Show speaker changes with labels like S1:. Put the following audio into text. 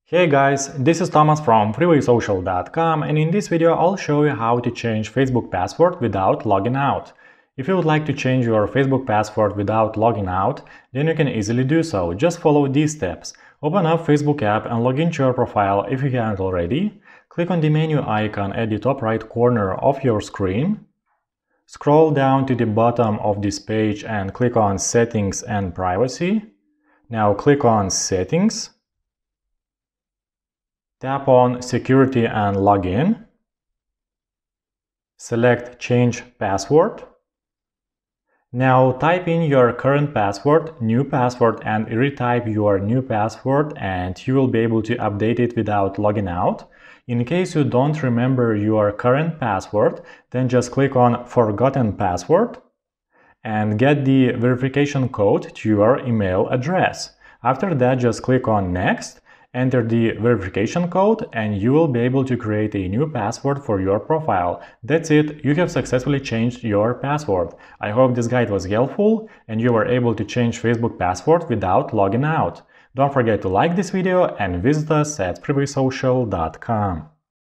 S1: Hey guys, this is Thomas from freewaysocial.com, and in this video I'll show you how to change Facebook password without logging out. If you would like to change your Facebook password without logging out, then you can easily do so. Just follow these steps. Open up Facebook app and log into your profile if you haven't already. Click on the menu icon at the top right corner of your screen. Scroll down to the bottom of this page and click on Settings and Privacy. Now click on Settings. Tap on Security and Login. Select Change Password. Now type in your current password, new password, and retype your new password, and you will be able to update it without logging out. In case you don't remember your current password, then just click on Forgotten Password and get the verification code to your email address. After that, just click on Next. Enter the verification code and you will be able to create a new password for your profile. That's it, you have successfully changed your password. I hope this guide was helpful and you were able to change Facebook password without logging out. Don't forget to like this video and visit us at freewaysocial.com.